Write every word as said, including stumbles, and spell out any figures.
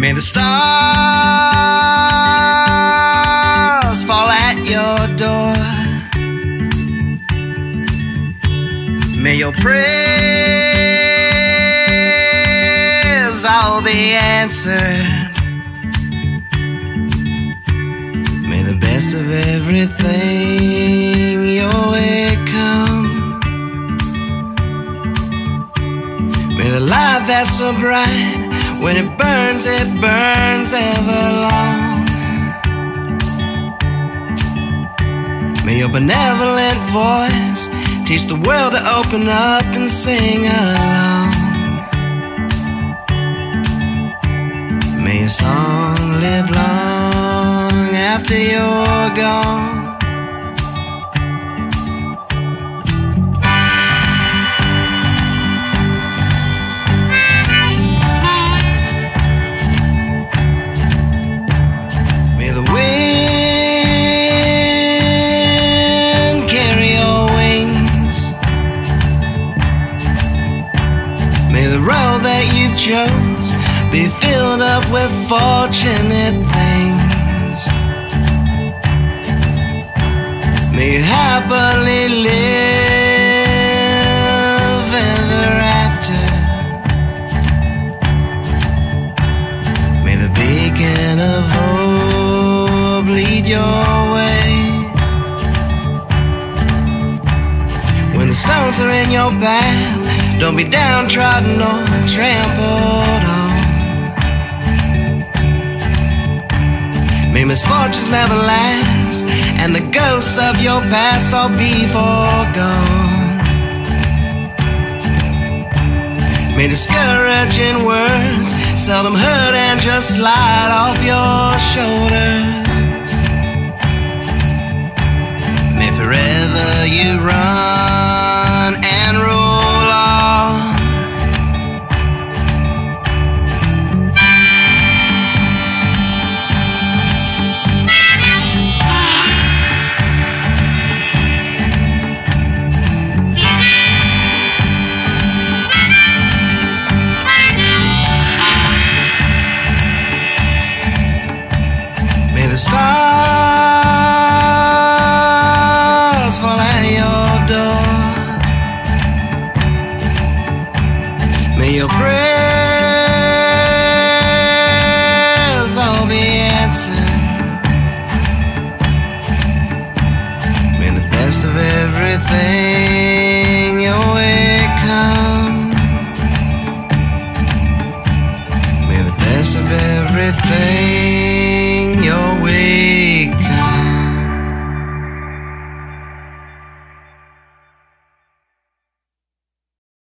May the stars fall at your door. May your prayers all be answered. May the best of everything your way come. May the light that's so bright, when it burns, it burns ever long. May your benevolent voice teach the world to open up and sing along. May your song live long after you're gone. Chose be filled up with fortunate things. May you happily live ever after. May the beacon of hope lead your way. When the stones are in your path, don't be downtrodden or trampled on. May misfortunes never last, and the ghosts of your past all be forgone. May discouraging words seldom hurt and just slide off your shoulders. May forever you run and roll. The stars fall at your door. May your prayers all be answered. May the best of everything your way come. May the best of everything